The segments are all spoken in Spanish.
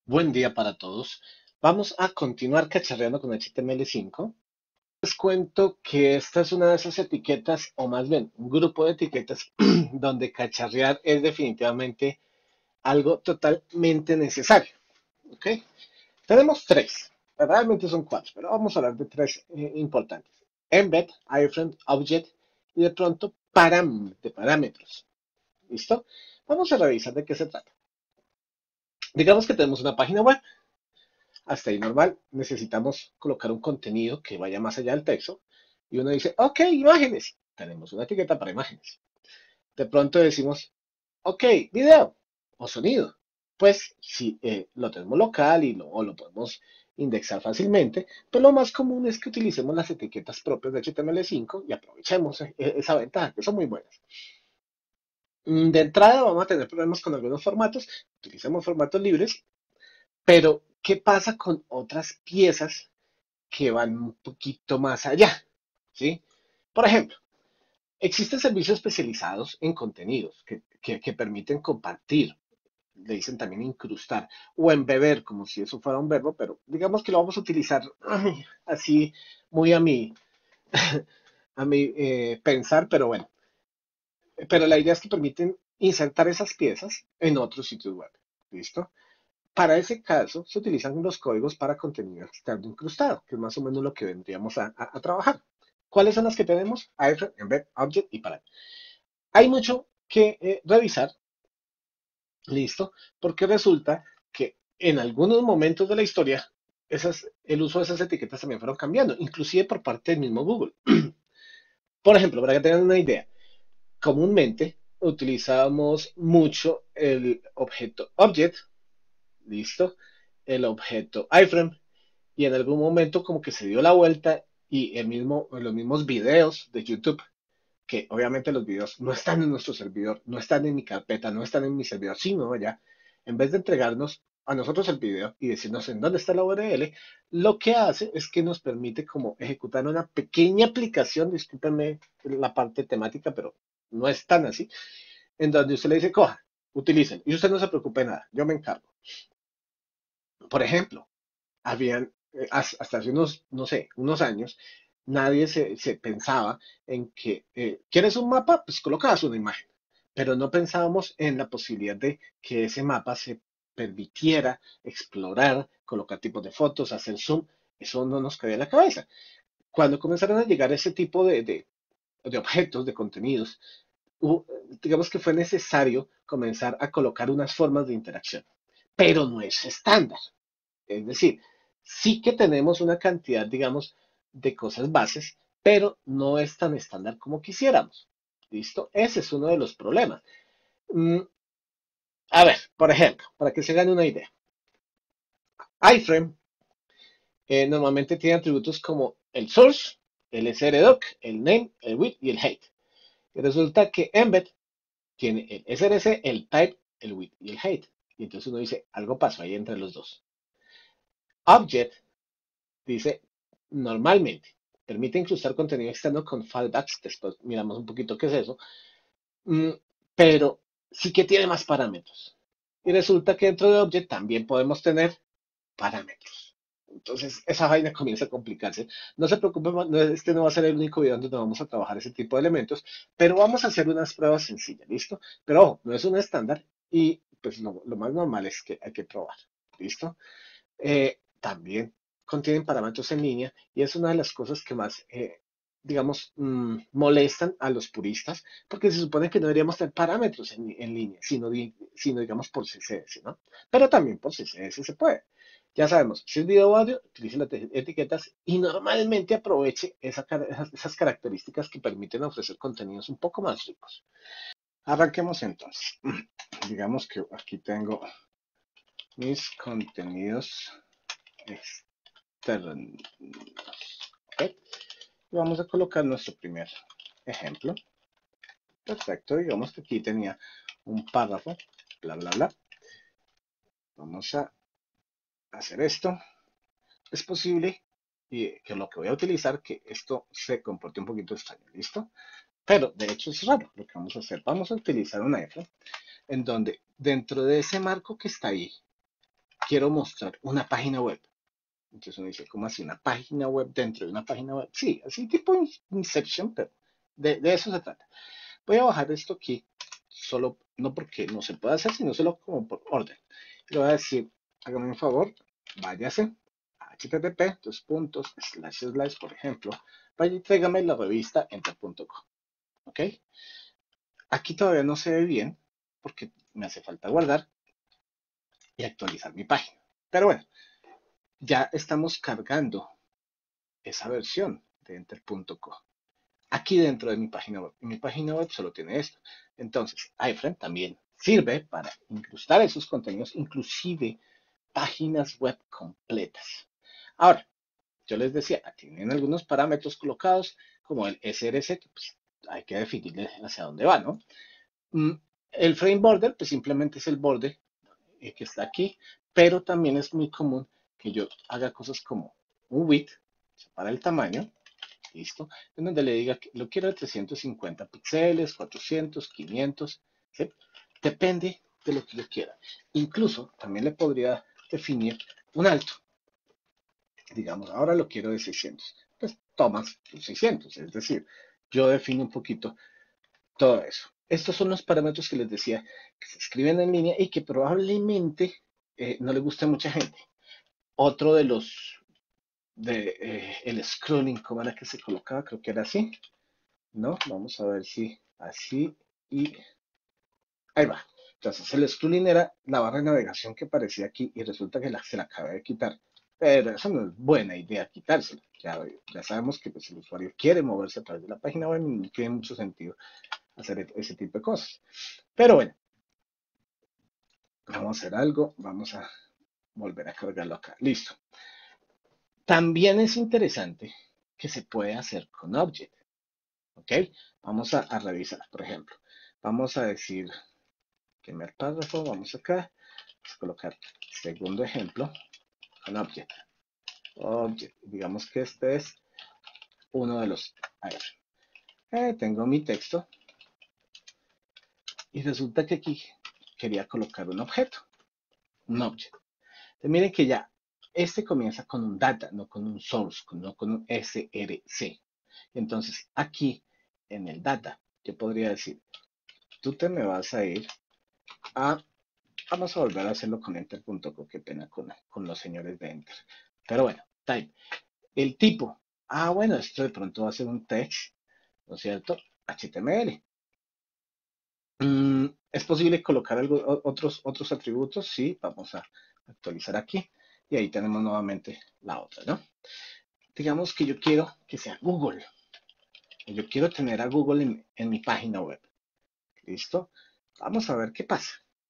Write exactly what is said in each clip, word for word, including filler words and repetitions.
Buen día para todos. Vamos a continuar cacharreando con H T M L cinco. Les cuento que esta es una de esas etiquetas, o más bien un grupo de etiquetas, donde cacharrear es definitivamente algo totalmente necesario. ¿Ok? Tenemos tres, realmente son cuatro, pero vamos a hablar de tres eh, importantes. Embed, iframe, object y de pronto param, de parámetros. ¿Listo? Vamos a revisar de qué se trata. Digamos que tenemos una página web. Hasta ahí normal, necesitamos colocar un contenido que vaya más allá del texto. Y uno dice, ok, imágenes. Tenemos una etiqueta para imágenes. De pronto decimos, ok, video o sonido. Pues si eh, lo tenemos local y lo, o lo podemos indexar fácilmente, pero lo más común es que utilicemos las etiquetas propias de H T M L cinco y aprovechemos eh, esa ventaja, que son muy buenas. Mm, De entrada vamos a tener problemas con algunos formatos, utilicemos formatos libres, pero ¿qué pasa con otras piezas que van un poquito más allá? ¿Sí? Por ejemplo, existen servicios especializados en contenidos que, que, que permiten compartir, le dicen también incrustar o embeber, como si eso fuera un verbo, pero digamos que lo vamos a utilizar ay, así muy a mi, a mi eh, pensar, pero bueno. Pero la idea es que permiten insertar esas piezas en otros sitios web. ¿Listo? Para ese caso, se utilizan los códigos para contenido externo incrustado, que es más o menos lo que vendríamos a, a, a trabajar. ¿Cuáles son las que tenemos? iframe, embed, object y param. Hay mucho que eh, revisar, listo, porque resulta que en algunos momentos de la historia, esas, el uso de esas etiquetas también fueron cambiando, inclusive por parte del mismo Google. Por ejemplo, para que tengan una idea, comúnmente utilizábamos mucho el objeto object, listo, el objeto iframe, y en algún momento como que se dio la vuelta y el mismo, los mismos videos de YouTube, que obviamente los videos no están en nuestro servidor, no están en mi carpeta, no están en mi servidor, sino ya, en vez de entregarnos a nosotros el video y decirnos en dónde está la U R L, lo que hace es que nos permite como ejecutar una pequeña aplicación, discúlpenme la parte temática, pero no es tan así, en donde usted le dice, coja, utilicen, y usted no se preocupe de nada, yo me encargo. Por ejemplo, habían, eh, hasta hace unos, no sé, unos años, nadie se, se pensaba en que, eh, ¿quieres un mapa? Pues colocabas una imagen, pero no pensábamos en la posibilidad de que ese mapa se permitiera explorar, colocar tipos de fotos, hacer zoom, eso no nos cabía en la cabeza. Cuando comenzaron a llegar ese tipo de, de, de objetos, de contenidos, hubo- digamos que fue necesario comenzar a colocar unas formas de interacción, pero no es estándar. Es decir, sí que tenemos una cantidad, digamos, de cosas bases, pero no es tan estándar como quisiéramos. ¿Listo? Ese es uno de los problemas. Mm, a ver, por ejemplo, para que se gane una idea. iframe eh, normalmente tiene atributos como el source, el srdoc, el name, el width y el height. Y resulta que embed tiene el src, el type, el width y el height. Y entonces uno dice, algo pasó ahí entre los dos. Object dice, normalmente, permite incrustar contenido externo con fallbacks, después miramos un poquito qué es eso, mm, pero sí que tiene más parámetros. Y resulta que dentro de Object también podemos tener parámetros. Entonces, esa vaina comienza a complicarse. No se preocupen, no, este no va a ser el único video donde vamos a trabajar ese tipo de elementos, pero vamos a hacer unas pruebas sencillas, ¿listo? Pero ojo, no es un estándar y pues lo, lo más normal es que hay que probar, ¿listo? eh, también contienen parámetros en línea y es una de las cosas que más, eh, digamos, mmm, molestan a los puristas, porque se supone que no deberíamos tener parámetros en, en línea, sino, di- sino, digamos por C S S, ¿no? Pero también por C S S se puede. Ya sabemos, si es video o audio, utilice las etiquetas y normalmente aproveche esa esas, esas características que permiten ofrecer contenidos un poco más ricos. Arranquemos entonces. Digamos que aquí tengo mis contenidos externos. ¿Ok? Y vamos a colocar nuestro primer ejemplo. Perfecto, digamos que aquí tenía un párrafo, bla, bla, bla. Vamos a hacer esto. Es posible y que lo que voy a utilizar, que esto se comporte un poquito extraño, ¿listo? Pero de hecho es raro lo que vamos a hacer. Vamos a utilizar una F en donde dentro de ese marco que está ahí, quiero mostrar una página web. Entonces uno dice, ¿cómo así? ¿Una página web dentro de una página web? Sí, así tipo Inception, pero de, de eso se trata. Voy a bajar esto aquí, solo, no porque no se pueda hacer, sino solo como por orden. Le voy a decir, hágame un favor, váyase a http, dos puntos, slash, slash, por ejemplo, vaya y tráigame la revista enter punto com. ¿Ok? Aquí todavía no se ve bien, porque me hace falta guardar y actualizar mi página. Pero bueno, ya estamos cargando esa versión de enter punto com aquí dentro de mi página web. Y mi página web solo tiene esto. Entonces, iframe también sirve para incrustar esos contenidos, inclusive páginas web completas. Ahora, yo les decía, tienen algunos parámetros colocados, como el S R C, que pues, hay que definirle hacia dónde va, ¿no? El frame border, pues simplemente es el borde eh, que está aquí, pero también es muy común que yo haga cosas como un width, para el tamaño, listo, en donde le diga que lo quiero de trescientos cincuenta píxeles, cuatrocientos, quinientos, ¿sí? Depende de lo que yo quiera. Incluso también le podría definir un alto. Digamos, ahora lo quiero de seiscientos. Pues tomas los seiscientos, es decir, yo defino un poquito todo eso. Estos son los parámetros que les decía que se escriben en línea y que probablemente eh, no le guste a mucha gente. Otro de los de eh, el scrolling, ¿cómo era que se colocaba? Creo que era así, ¿no? Vamos a ver si así y ahí va. Entonces el scrolling era la barra de navegación que aparecía aquí y resulta que la, se la acabé de quitar. Pero eso no es buena idea quitársela. Ya, ya sabemos que pues, el usuario quiere moverse a través de la página web y no tiene mucho sentido hacer ese tipo de cosas. Pero bueno, vamos a hacer algo, vamos a volver a cargarlo acá. Listo. También es interesante que se puede hacer con Object. ¿Ok? Vamos a, a revisar, por ejemplo. Vamos a decir, primer párrafo, vamos acá. Vamos a colocar segundo ejemplo con Object. Object. Digamos que este es uno de los... A ver, eh, tengo mi texto. Y resulta que aquí quería colocar un objeto. Un object. Entonces, miren que ya este comienza con un data, no con un source, no con un S R C. Entonces, aquí en el data, yo podría decir, tú te me vas a ir a, vamos a volver a hacerlo con enter punto co, qué pena con, con los señores de enter. Pero bueno, type. El tipo, ah, bueno, esto de pronto va a ser un text, ¿no es cierto? H T M L. Mm, ¿Es posible colocar algo, otros, otros atributos? Sí, vamos a actualizar aquí. Y ahí tenemos nuevamente la otra, ¿no? Digamos que yo quiero que sea Google. Yo quiero tener a Google en, en mi página web. ¿Listo? Vamos a ver qué pasa.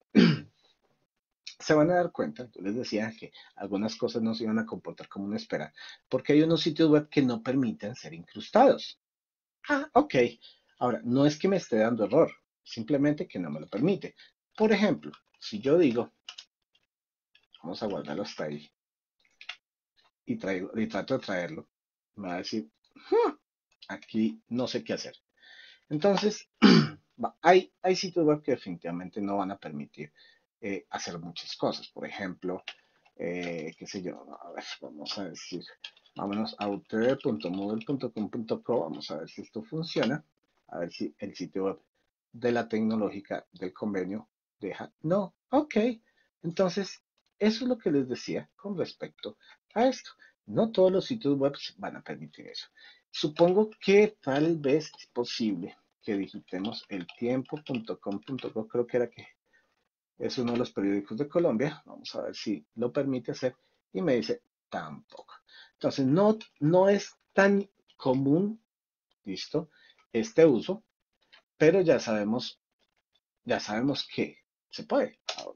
Se van a dar cuenta, yo les decía que algunas cosas no se iban a comportar como uno espera, porque hay unos sitios web que no permiten ser incrustados. Ah, ok. Ahora, no es que me esté dando error, simplemente que no me lo permite. Por ejemplo, si yo digo, vamos a guardarlo hasta ahí, y, traigo, y trato de traerlo, me va a decir, hmm, aquí no sé qué hacer. Entonces, hay, hay sitios web que definitivamente no van a permitir eh, hacer muchas cosas. Por ejemplo, eh, qué sé yo, a ver, vamos a decir, vámonos a utr punto moodle punto com punto co, vamos a ver si esto funciona, a ver si el sitio web de la tecnológica del convenio deja. No, ok. Entonces, eso es lo que les decía con respecto a esto. No todos los sitios web van a permitir eso. Supongo que tal vez es posible que digitemos el tiempo punto com punto co, creo que era que es uno de los periódicos de Colombia. Vamos a ver si lo permite hacer. Y me dice tampoco. Entonces, no, no es tan común, listo, este uso, pero ya sabemos, ya sabemos que se puede. Ahora,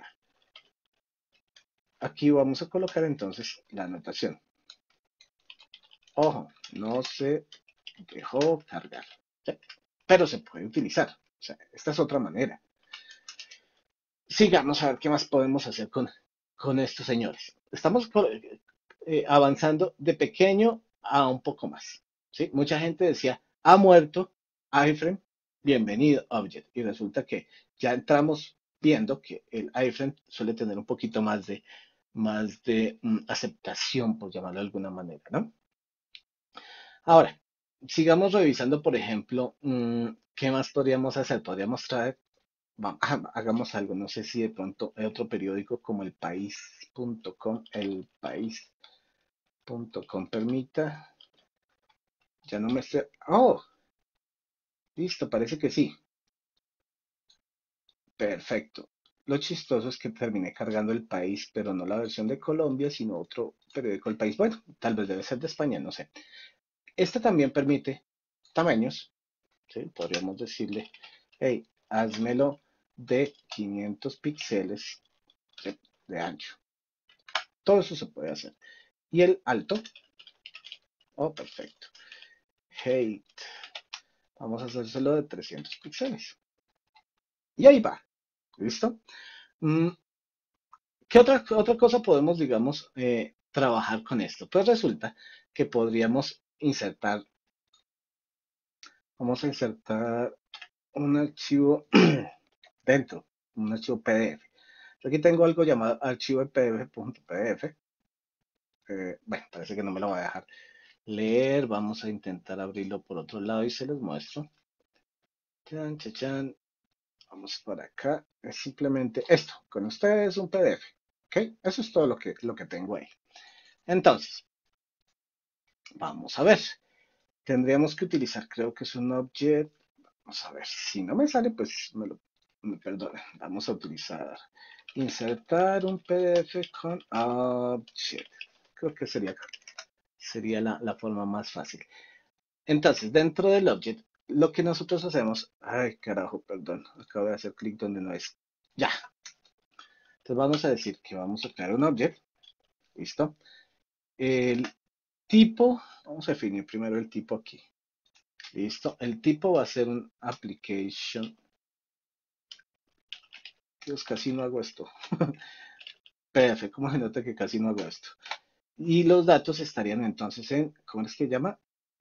aquí vamos a colocar entonces la anotación. Ojo, no se dejó cargar, ¿sí? Pero se puede utilizar. O sea, esta es otra manera. Sigamos a ver qué más podemos hacer con, con estos señores. Estamos eh, avanzando de pequeño a un poco más. ¿Sí? Mucha gente decía, ha muerto iframe, bienvenido Object. Y resulta que ya entramos viendo que el iframe suele tener un poquito más de, más de mm, aceptación, por llamarlo de alguna manera, ¿no? Ahora, sigamos revisando, por ejemplo, mm, ¿qué más podríamos hacer? Podríamos traer, va- ha- hagamos algo, no sé si de pronto hay otro periódico como el país punto com, el país punto com permita, ya no me sé, oh, listo, parece que sí, perfecto. Lo chistoso es que terminé cargando el país, pero no la versión de Colombia, sino otro periódico del país. Bueno, tal vez debe ser de España, no sé. Este también permite tamaños, ¿sí? Podríamos decirle, hey, házmelo de quinientos píxeles de, de ancho. Todo eso se puede hacer. Y el alto, oh, perfecto. Hey, vamos a hacérselo de trescientos píxeles. Y ahí va, ¿listo? Mm, ¿Qué otra, otra cosa podemos, digamos, eh, trabajar con esto? Pues resulta que podríamos insertar, vamos a insertar un archivo dentro, un archivo P D F. Yo aquí tengo algo llamado archivo de pdf.pdf. Eh, bueno, parece que no me lo va a dejar leer. Vamos a intentar abrirlo por otro lado y se los muestro. Chan, chan, chan. Vamos para acá. Es simplemente esto. Con ustedes un P D F. ¿Ok? Eso es todo lo que, lo que tengo ahí. Entonces, vamos a ver. Tendríamos que utilizar, creo que es un object. Vamos a ver. Si no me sale, pues me lo me perdona. Vamos a utilizar insertar un P D F con object. Creo que sería, sería la, la forma más fácil. Entonces, dentro del object, lo que nosotros hacemos, ay carajo, perdón, acabo de hacer clic donde no es. Ya. Entonces vamos a decir que vamos a crear un object. Listo. El tipo, vamos a definir primero el tipo aquí. Listo. El tipo va a ser un application. Dios, casi no hago esto. P D F, como se nota que casi no hago esto. Y los datos estarían entonces en, ¿cómo es que se llama?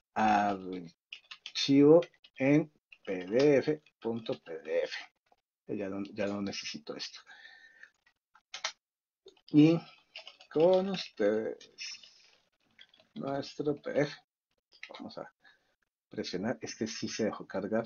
Archivo en pdf.pdf. Ya no, ya no necesito esto. Y con ustedes, nuestro P D F. Vamos a presionar. Este sí se dejó cargar.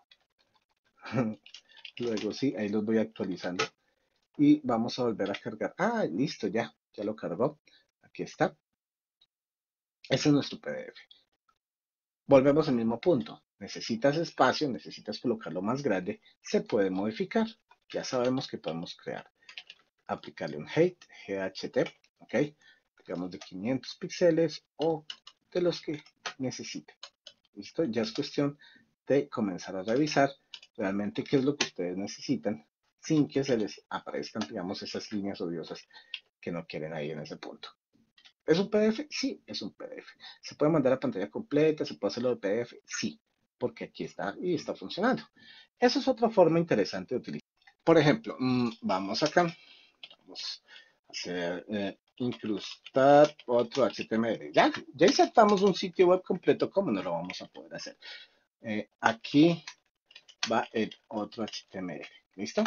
Luego sí, ahí los voy actualizando. Y vamos a volver a cargar. Ah, listo, ya. Ya lo cargó. Aquí está. Ese es nuestro P D F. Volvemos al mismo punto. Necesitas espacio, necesitas colocarlo más grande. Se puede modificar. Ya sabemos que podemos crear. Aplicarle un height, G H T, ¿ok? Digamos de quinientos píxeles o de los que necesite. ¿Listo? Ya es cuestión de comenzar a revisar realmente qué es lo que ustedes necesitan sin que se les aparezcan, digamos, esas líneas odiosas que no quieren ahí en ese punto. ¿Es un P D F? Sí, es un P D F. ¿Se puede mandar a pantalla completa? ¿Se puede hacerlo de P D F? Sí, porque aquí está y está funcionando. Esa es otra forma interesante de utilizar. Por ejemplo, mmm, vamos acá, vamos a hacer eh, incrustar otro H T M L. Ya, ya insertamos un sitio web completo, ¿cómo no lo vamos a poder hacer? Eh, aquí va el otro H T M L. ¿Listo?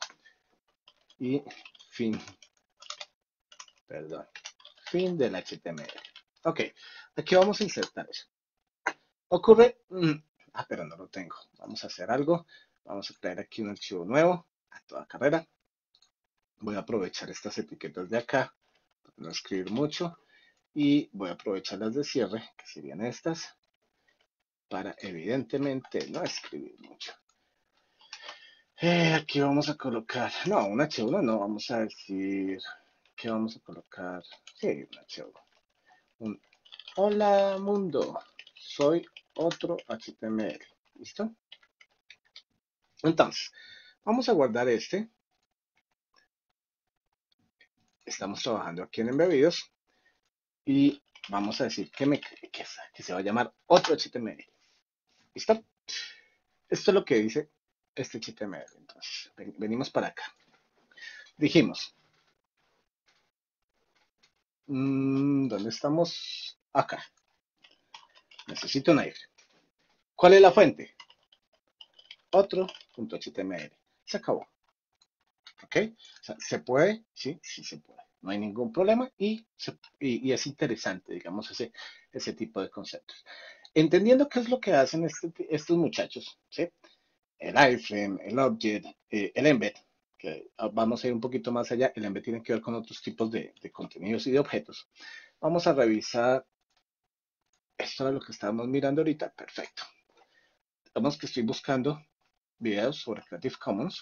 Y fin, perdón, fin del H T M L. Ok, aquí vamos a insertar eso. Ocurre, mm, ah, pero no lo tengo. Vamos a hacer algo. Vamos a crear aquí un archivo nuevo a toda carrera. Voy a aprovechar estas etiquetas de acá, para no escribir mucho. Y voy a aprovechar las de cierre, que serían estas, para evidentemente no escribir mucho. Eh, aquí vamos a colocar, no, un H uno no, vamos a decir, ¿qué vamos a colocar? Sí, un H uno. Un, hola mundo, soy otro H T M L. ¿Listo? Entonces, vamos a guardar este. Estamos trabajando aquí en embebidos. Y vamos a decir que, me, que, que se va a llamar otro H T M L. ¿Listo? Esto es lo que dice este H T M L. Entonces, ven, venimos para acá. Dijimos, mmm, ¿dónde estamos? Acá. Necesito una if. ¿Cuál es la fuente? Otro.html. Se acabó. ¿Ok? O sea, ¿se puede? Sí, sí se puede. no hay ningún problema y, se- y- y es interesante, digamos, ese, ese tipo de conceptos. Entendiendo qué es lo que hacen este- estos muchachos, ¿sí? El iframe, el object, eh, el embed, que ah, vamos a ir un poquito más allá, el embed tiene que ver con otros tipos de, de contenidos y de objetos. Vamos a revisar, esto era lo que estábamos mirando ahorita, perfecto. Digamos que estoy buscando videos sobre Creative Commons.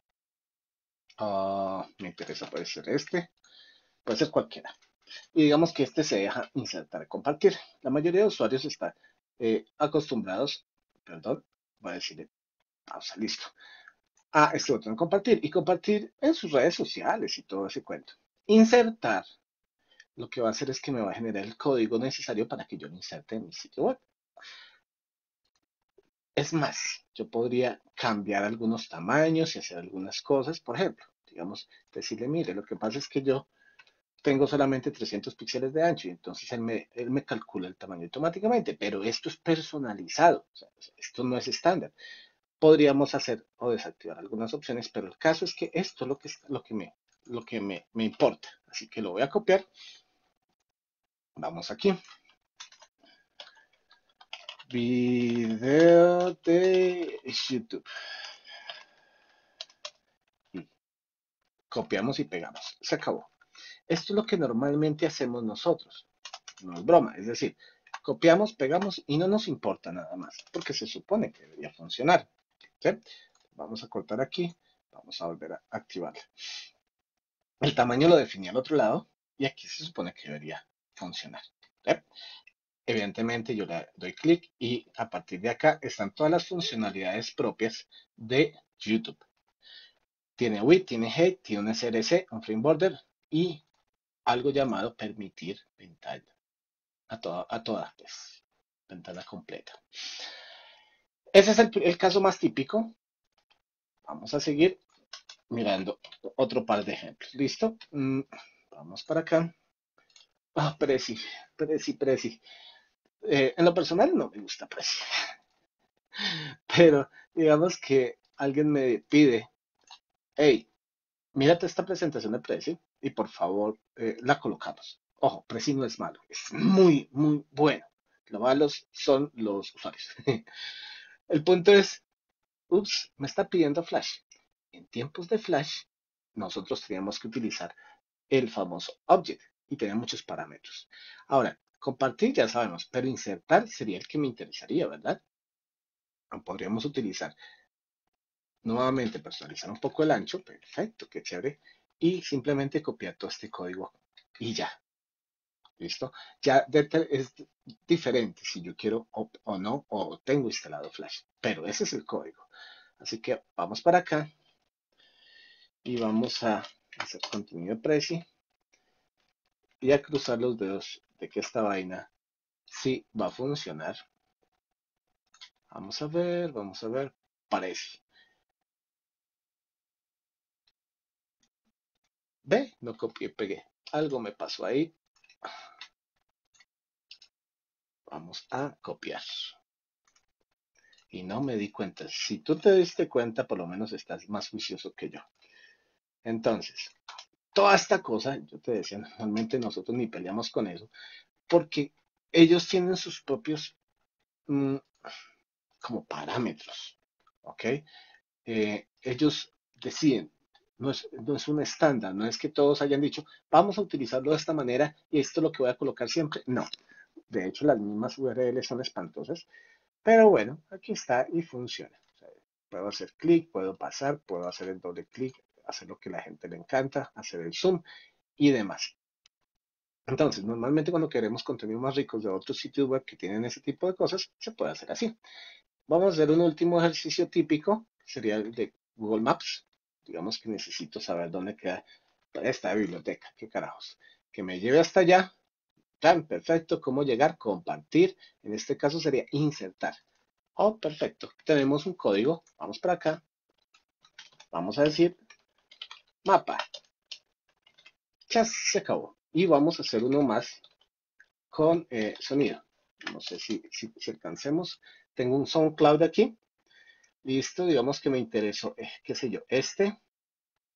Ah, me interesa, puede ser este, puede ser cualquiera. Y digamos que este se deja insertar y compartir. La mayoría de usuarios están eh, acostumbrados, perdón, voy a decirle pausa, listo, a este botón de compartir y compartir en sus redes sociales y todo ese cuento. Insertar, lo que va a hacer es que me va a generar el código necesario para que yo lo inserte en mi sitio web. Es más, yo podría cambiar algunos tamaños y hacer algunas cosas. Por ejemplo, digamos, decirle, mire, lo que pasa es que yo tengo solamente trescientos píxeles de ancho y entonces él me, él me calcula el tamaño automáticamente, pero esto es personalizado, o sea, esto no es estándar. Podríamos hacer o desactivar algunas opciones, pero el caso es que esto es lo que, lo que, me, lo que me, me importa. Así que lo voy a copiar. Vamos aquí. Video de YouTube. Y copiamos y pegamos. Se acabó. Esto es lo que normalmente hacemos nosotros. No es broma. Es decir, copiamos, pegamos y no nos importa nada más, porque se supone que debería funcionar. ¿Sí? Vamos a cortar aquí. Vamos a volver a activarlo. El tamaño lo definí al otro lado y aquí se supone que debería funcionar. ¿Sí? Evidentemente yo le doy clic y a partir de acá están todas las funcionalidades propias de YouTube. Tiene width, tiene height, tiene un S R C, un frame border y algo llamado permitir ventana a toda, a toda pues, ventana completa. Ese es el, el caso más típico. Vamos a seguir mirando otro par de ejemplos. ¿Listo? Mm, vamos para acá. Ah, Prezi, Prezi, Prezi. Eh, en lo personal no me gusta Prezi, pero digamos que alguien me pide, hey, mírate esta presentación de Prezi y por favor eh, la colocamos. Ojo, Prezi no es malo, es muy, muy bueno. Lo malos son los usuarios. El punto es, ups, me está pidiendo Flash. En tiempos de Flash, nosotros teníamos que utilizar el famoso object y tenía muchos parámetros. Ahora, compartir ya sabemos, pero insertar sería el que me interesaría, ¿verdad? Podríamos utilizar nuevamente, personalizar un poco el ancho, perfecto, qué chévere, y simplemente copiar todo este código y ya, ¿listo? Ya es diferente si yo quiero o, o no, o tengo instalado Flash, pero ese es el código. Así que vamos para acá y vamos a hacer contenido preci y a cruzar los dedos de que esta vaina sí va a funcionar. Vamos a ver, vamos a ver, parece. Ve, no copié, pegué. Algo me pasó ahí. Vamos a copiar. Y no me di cuenta. Si tú te diste cuenta, por lo menos estás más juicioso que yo. Entonces, toda esta cosa, yo te decía, normalmente nosotros ni peleamos con eso, porque ellos tienen sus propios mmm, como parámetros, ¿ok? Eh, ellos deciden, no es, no es un estándar, no es que todos hayan dicho, vamos a utilizarlo de esta manera y esto es lo que voy a colocar siempre. No, de hecho las mismas U R L son espantosas, pero bueno, aquí está y funciona. O sea, puedo hacer clic, puedo pasar, puedo hacer el doble clic, hacer lo que a la gente le encanta, hacer el zoom y demás. Entonces, normalmente cuando queremos contenido más ricos de otros sitios web que tienen ese tipo de cosas, se puede hacer así. Vamos a hacer un último ejercicio típico, que sería el de Google Maps. Digamos que necesito saber dónde queda esta biblioteca, qué carajos. Que me lleve hasta allá. Plan, perfecto. ¿Cómo llegar? Compartir. En este caso sería insertar. Oh, perfecto. Tenemos un código. Vamos para acá. Vamos a decir mapa. Ya se acabó. Y vamos a hacer uno más con eh, sonido. No sé si, si, si alcancemos. Tengo un SoundCloud aquí. Listo, digamos que me interesó, eh, qué sé yo, este.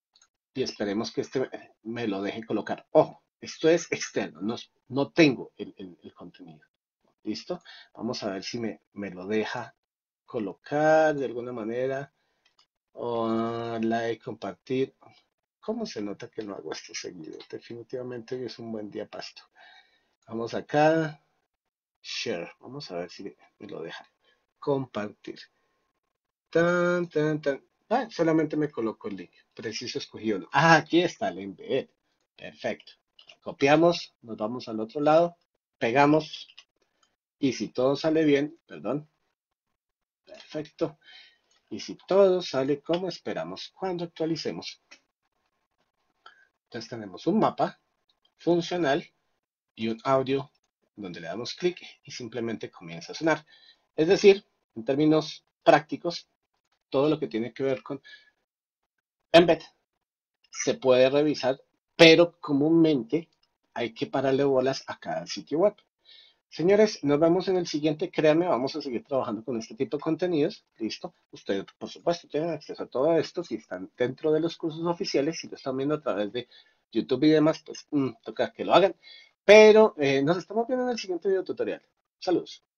y esperemos que este me lo deje colocar. Ojo, esto es externo, no, no tengo el, el- el contenido. ¿Listo? Vamos a ver si me, me lo deja colocar de alguna manera. O like, compartir. ¿Cómo se nota que no hago esto seguido? Definitivamente hoy es un buen día para esto. Vamos acá, share. Vamos a ver si me lo deja compartir. Tan, tan, tan. Ah, solamente me coloco el link. Preciso escogí uno. Ah, aquí está el embed. Perfecto. Copiamos, nos vamos al otro lado, pegamos y si todo sale bien, perdón, perfecto. Y si todo sale como esperamos cuando actualicemos, entonces tenemos un mapa funcional y un audio donde le damos clic y simplemente comienza a sonar. Es decir, en términos prácticos, todo lo que tiene que ver con embed se puede revisar, pero comúnmente hay que pararle bolas a cada sitio web. Señores, nos vemos en el siguiente. Créanme, vamos a seguir trabajando con este tipo de contenidos. Listo. Ustedes, por supuesto, tienen acceso a todo esto si están dentro de los cursos oficiales. Si lo están viendo a través de YouTube y demás, pues mm, toca que lo hagan. Pero eh, nos estamos viendo en el siguiente video tutorial. Saludos.